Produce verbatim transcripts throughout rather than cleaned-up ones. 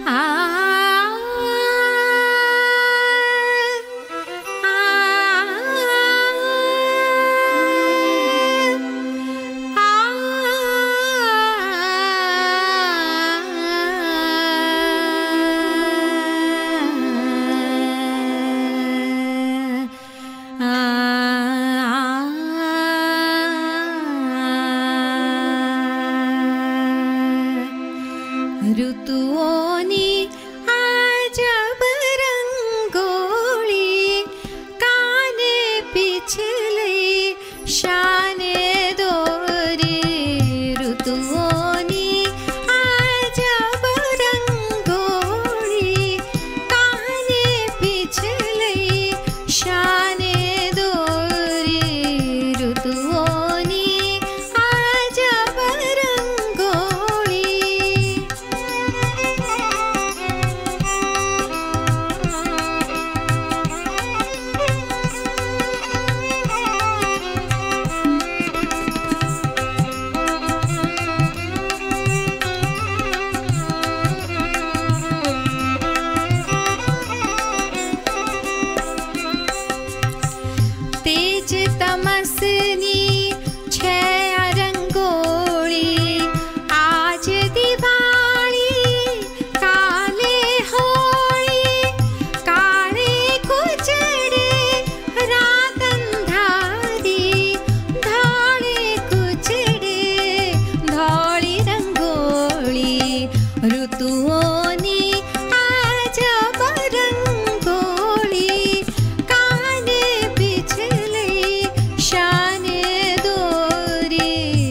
ऋतुओनी आजब रंगोली काने पिछले शाने दोरी ऋतुओनी आजब रंगोली काने पिछले शाने दोरी ऋतुओनी आजब रंगोली तेज तमसनी छह रंगोली आज दिवाली काले होली काले कुचड़े रात अंधारी धौले कुचड़े धौली रंगोली ऋतुओनी आजब रंगोली काने पिछले शाने दोरी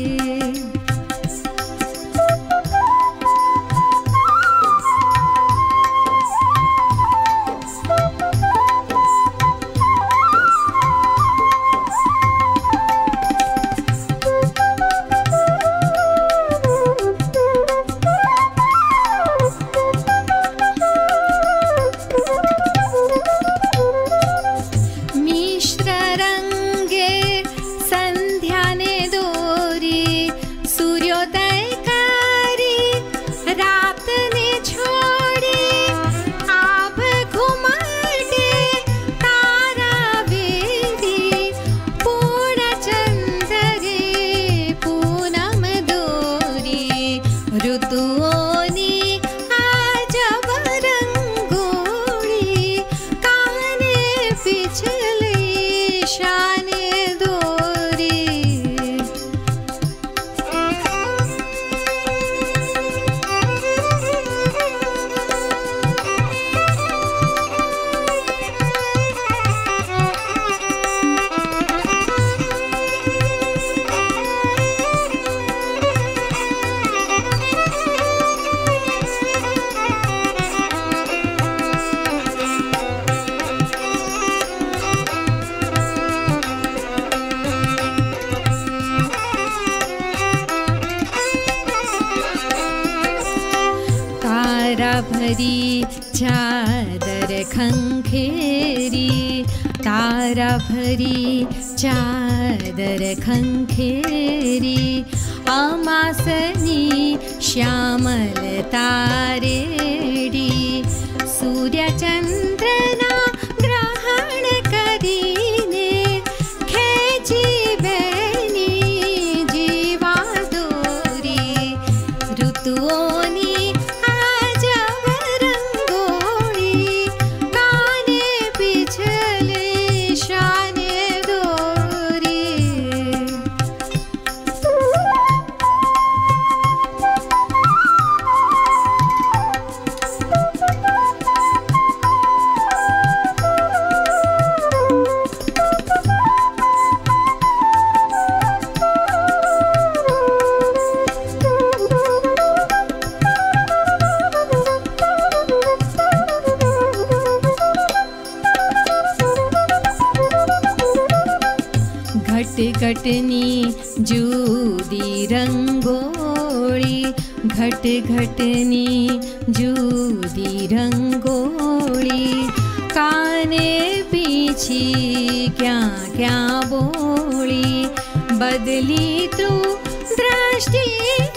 मिश्र रंगे संध्याने दोरी सूर्योदय करी रात ने छोड़ी आप घुमाटे तारा बेरी पूर्ण चंद्रे पूनम दोरी ऋतुओनी आजब रंगोली काने पिछले शाने दोरी तारा भरी चादर खंखेरी तारा भरी चादर खंखेरी अमासनी श्यामल तारेडी सूर्य चंद्रना ग्रहण करीने खेची बैनी जीवा दोरी ऋतुओनी आजब रंगोली काने पिछले शाने दोरी घट घटनी जूदी रंगोली घट घटनी जूदी रंगोली काने पीछी क्या क्या बोली बदली तू दृष्टि